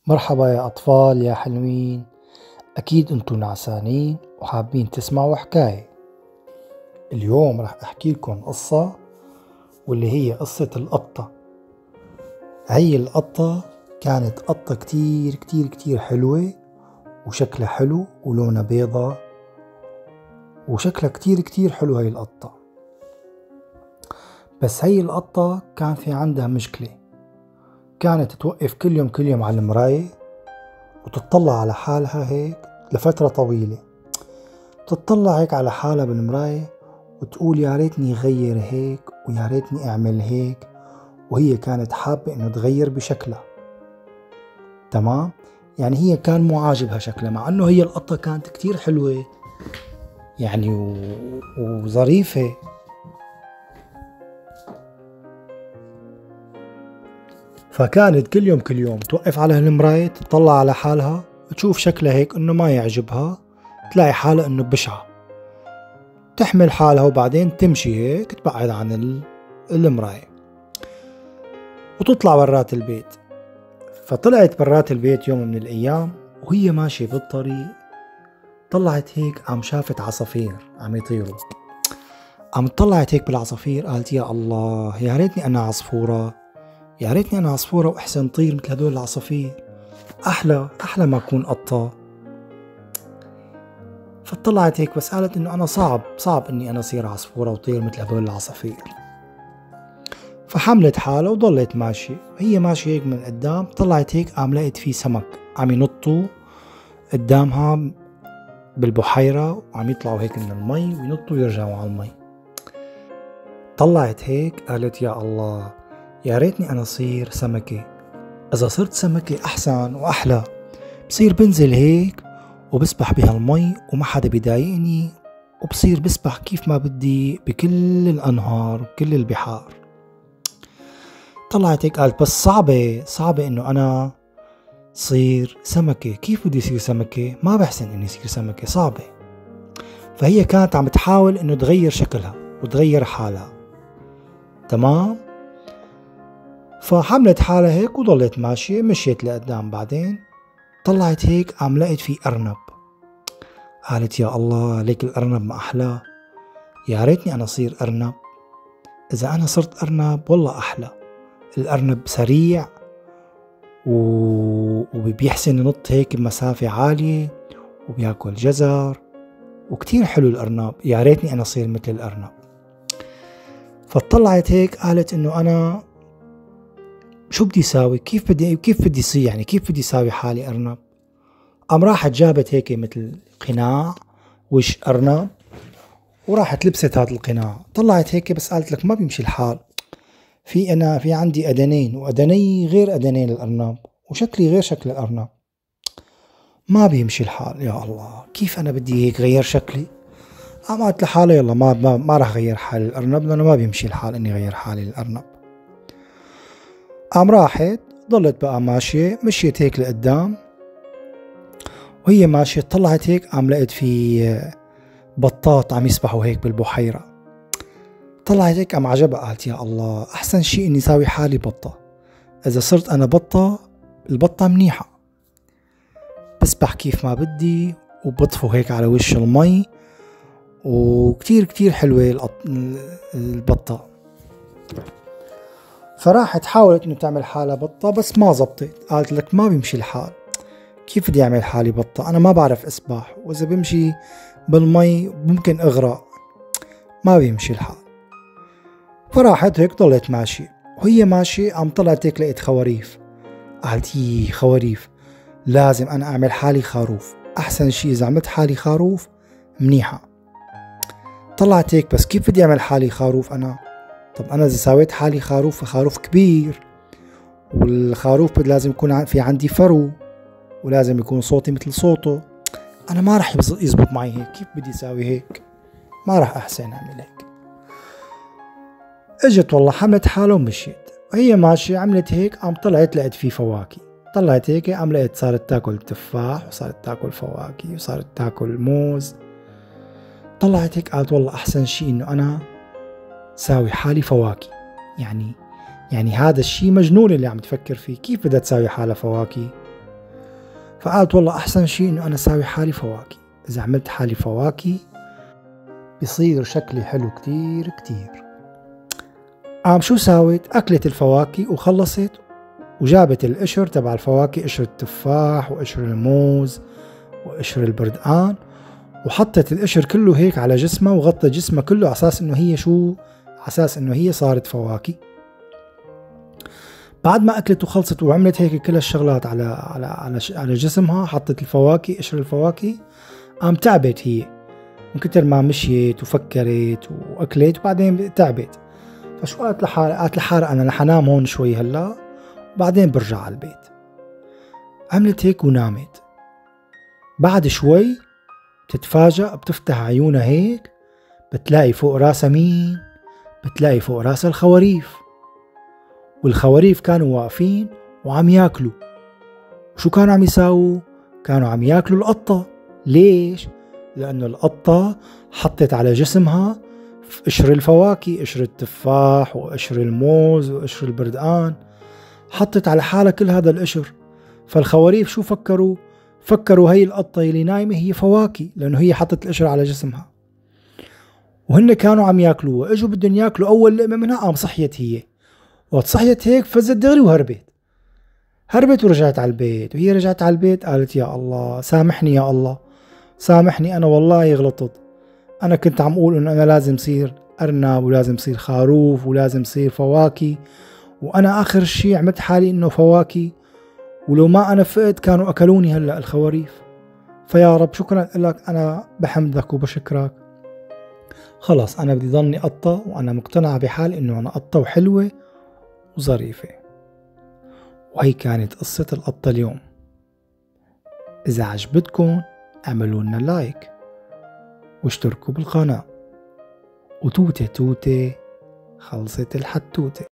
مرحبا يا أطفال يا حلوين. أكيد أنتو نعسانين وحابين تسمعوا حكاية. اليوم رح أحكي لكم قصة، واللي هي قصة القطة. هي القطة كانت قطة كتير كتير كتير حلوة، وشكلها حلو ولونها بيضة، وشكلها كتير كتير حلو هي القطة. بس هي القطة كان في عندها مشكلة، كانت توقف كل يوم على المراية وتطلع على حالها هيك لفترة طويلة. تطلع هيك على حالها بالمراية وتقول يا ريتني غير هيك ويا ريتني اعمل هيك، وهي كانت حابة انه تغير بشكلها. تمام، يعني هي كان مو عاجبها شكلها، مع انه هي القطة كانت كتير حلوة يعني وظريفة. فكانت كل يوم توقف على المراية، تطلع على حالها، تشوف شكلها هيك انه ما يعجبها، تلاقي حالها انه بشعة، تحمل حالها وبعدين تمشي هيك تبعد عن المراية وتطلع برات البيت. فطلعت برات البيت يوم من الأيام وهي ماشية بالطريق، طلعت هيك عم شافت عصافير عم يطيروا. عم طلعت هيك بالعصافير، قالت يا الله يا ريتني أنا عصفورة، يا ريتني أنا عصفورة وأحسن طير مثل هدول العصافير، أحلى ما أكون قطة. فطلعت هيك بس قالت إنه أنا صعب إني أنا أصير عصفورة وطير مثل هدول العصافير. فحملت حالها وضلت ماشية. هي ماشية هيك من قدام، طلعت هيك قام لقيت في سمك عم ينطوا قدامها بالبحيرة، وعم يطلعوا هيك من المي وينطوا ويرجعوا على المي. طلعت هيك قالت يا الله يا ريتني أنا صير سمكة، إذا صرت سمكة أحسن وأحلى، بصير بنزل هيك وبسبح بهالمي وما حدا بيضايقني، وبصير بسبح كيف ما بدي بكل الأنهار وكل البحار. طلعت هيك قالت بس صعبة إنه أنا صير سمكة، كيف بدي صير سمكة؟ ما بحسن إني صير سمكة، صعبة. فهي كانت عم تحاول إنه تغير شكلها وتغير حالها. تمام، فحملت حالها هيك وضلت ماشية، مشيت لقدام. بعدين طلعت هيك قام لقيت في أرنب. قالت يا الله ليك الأرنب ما أحلاه، يا ريتني أنا صير أرنب، إذا أنا صرت أرنب والله أحلى. الأرنب سريع وبيحسن ينط هيك بمسافة عالية وبياكل جزر وكتير حلو الأرنب، يا ريتني أنا صير مثل الأرنب. فطلعت هيك قالت إنه أنا شو بدي ساوي، كيف بدي صير، يعني كيف بدي ساوي حالي أرنب. قام راحت جابت هيك مثل قناع وش أرنب، وراحت لبست هذا القناع. طلعت هيك بس قالت لك ما بيمشي الحال، في عندي أذنين، وأذني غير أذنين الأرنب، وشكلي غير شكل الأرنب، ما بيمشي الحال. يا الله كيف أنا بدي هيك غير شكلي. قامت لحالي يلا ما راح غير حالي الأرنب، لأنه ما بيمشي الحال إني غير حالي الأرنب. قام راحت ضلت بقى ماشية، مشيت هيك لقدام. وهي ماشية طلعت هيك قام لقيت في بطاط عم يسبحوا هيك بالبحيرة. طلعت هيك قام عجبها، قالت يا الله أحسن شيء إني ساوي حالي بطة، إذا صرت أنا بطة البطة منيحة، بسبح كيف ما بدي وبطفو هيك على وش المي، وكتير كتير حلوة البطة. فراحت حاولت إنه تعمل حالها بطة بس ما زبطت. قالت لك ما بيمشي الحال، كيف بدي أعمل حالي بطة، أنا ما بعرف أسبح، وإذا بمشي بالمي ممكن أغرق، ما بيمشي الحال. فراحت هيك ضلت ماشية. وهي ماشية قام طلعت هيك لقيت خواريف. قالت يي خواريف، لازم أنا أعمل حالي خروف، أحسن شي إذا عملت حالي خروف منيحة. طلعت هيك بس كيف بدي أعمل حالي خروف أنا؟ طب أنا إذا سويت حالي خروف فخروف كبير، والخروف لازم يكون في عندي فرو، ولازم يكون صوتي مثل صوته، أنا ما رح يزبط معي هيك، كيف بدي أساوي هيك؟ ما رح أحسن أعمل هيك. اجت والله حملت حالها ومشيت. وهي ماشية عملت هيك، قام طلعت لقيت فيه فواكه. طلعت هيك قام لقيت صارت تاكل تفاح، وصارت تاكل فواكه، وصارت تاكل موز. طلعت هيك قالت والله أحسن شي إنه أنا ساوي حالي فواكه. يعني هذا الشي مجنون اللي عم تفكر فيه، كيف بدها تساوي حالها فواكه؟ فقالت والله أحسن شي إنه أنا ساوي حالي فواكه، إذا عملت حالي فواكه بصير شكلي حلو كتير كتير. شو ساوت؟ أكلت الفواكه وخلصت وجابت القشر تبع الفواكه، قشر التفاح وقشر الموز وقشر البردقان، وحطت القشر كله هيك على جسمها وغطت جسمها كله على أساس إنه هي على أساس إنه هي صارت فواكه. بعد ما أكلت وخلصت وعملت هيك كل الشغلات على جسمها، حطت الفواكه قشر الفواكه، تعبت هي من كتر ما مشيت وفكرت وأكلت وبعدين تعبت. فشو قالت لحالها أنا رح أنام هون شوي هلا وبعدين برجع على البيت. عملت هيك ونامت. بعد شوي بتتفاجأ، بتفتح عيونها هيك بتلاقي فوق راسها مين؟ بتلاقي فوق راسها الخواريف، والخواريف كانوا واقفين وعم ياكلوا. وشو كانوا عم يساووا؟ كانوا عم ياكلوا القطة. ليش؟ لأنه القطة حطت على جسمها قشر الفواكه، قشر التفاح وقشر الموز وقشر البردقان، حطت على حالها كل هذا القشر. فالخواريف شو فكروا؟ فكروا هي القطة اللي نايمة هي فواكه، لأنه هي حطت القشر على جسمها. وهن كانوا عم ياكلوا واجوا بدهم ياكلوا أول لقمة منها، صحيت هي. وقت صحيت هيك فزت دغري هربت ورجعت على البيت. وهي رجعت على البيت قالت يا الله سامحني، يا الله سامحني، أنا والله غلطت. أنا كنت عم أقول إنه أنا لازم صير أرنب ولازم صير خروف ولازم صير فواكه، وأنا آخر شي عملت حالي إنه فواكه، ولو ما أنا فقت كانوا أكلوني هلأ الخواريف. فيا رب شكرا لك، أنا بحمدك وبشكرك. خلاص أنا بدي ضلني قطة، وأنا مقتنعة بحالي إنه أنا قطة وحلوة وظريفة. وهي كانت قصة القطة اليوم. إذا عجبتكم اعملوا لنا لايك واشتركوا بالقناة، وتوتة توتة خلصت الحتوتة.